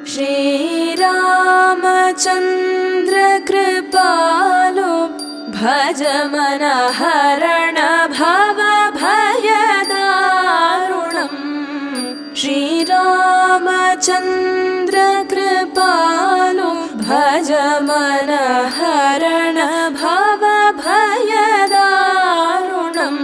Shri Ramachandra Kripalu Bhajamana Harana Bhava Bhayadarunam Shri Ramachandra Kripalu Bhajamana Harana Bhava Bhayadarunam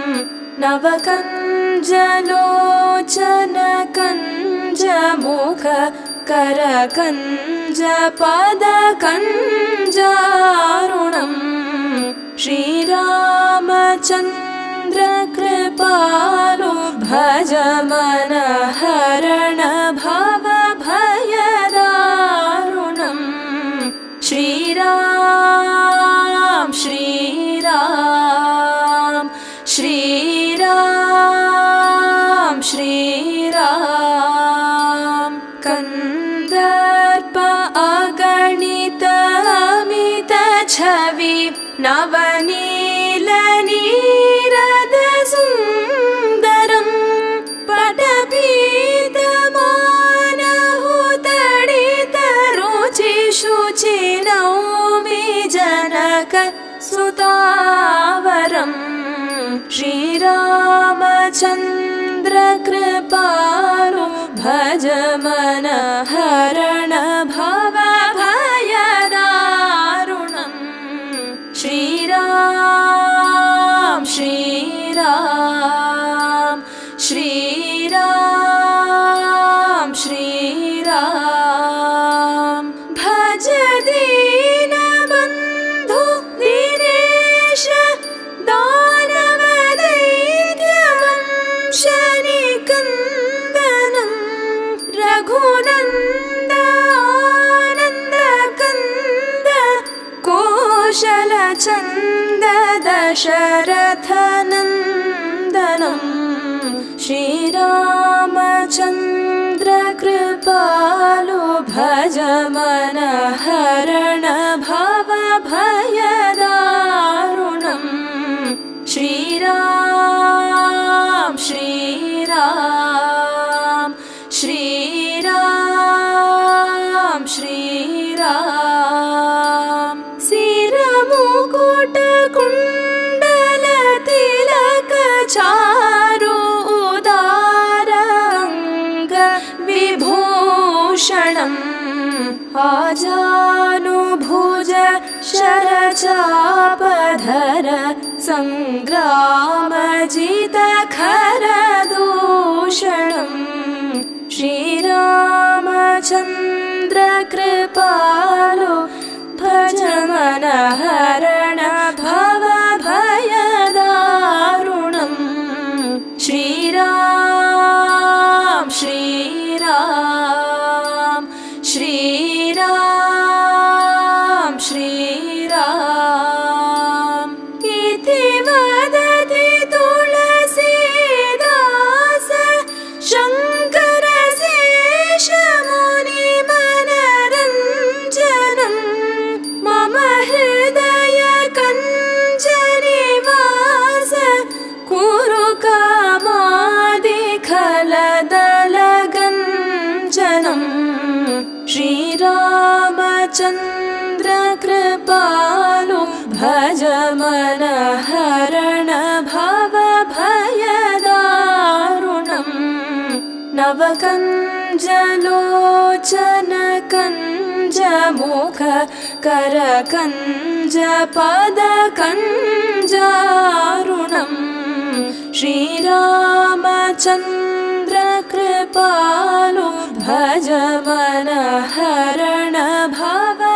Navakanjalochana Kanja Mukha Kara Kanja Pada Kanjarunam Shri Ramachandra Kripalu Bhajamana Harana Bhava Bhayadarunam Shri Ram Shri Ram Shri Ram Shri Ram Kandarpa Aganita Amita Chavi Navanila Nirada Sundaram Patapita Manahutadita Ruchi Shuchi Naumi Janaka Sutavaram Shri Ramachandra Kripalu Bhajamana Harana Bhava Bhayadarunam Shri Ram Shri Ram Shri Ram Shri Ram Bhajadina Bandhu Dinesha Shanikandanam Raghunanda Ananda Kanda Koshala Chanda Dasharatha Nandanam Shri Ramachandra Kripalu Bhajamana Harana Bhava Bhayadarunam Shri Ram Shri Ram Shri Ram Shri Ram Siramukota Kundala Tilaka Charu Udaranga Vibhushanam Ajanubhuja Sharachapadhara Sangramajita Kharadushanam Shri Ramachandra Kripalu Bhajamana Harana Bhava Bhayadarunam Shri Ram Shri Ram Shri Ram Shri Ram Iti vadati Tulsidasa Shankara Sesha Muni Manaranjanam Mama Hridaya Kanjanivasa Kuru Kamadi Khaladalaganjanam Shri Ramachandra Kripalu Bhajamana Harana Bhava Bhayadarunam Navakanjalochana Kanja Mukha Kara Kanja Pada Kanjarunam Shri Ramachandra Kripalu Bhajamana Harana Bhava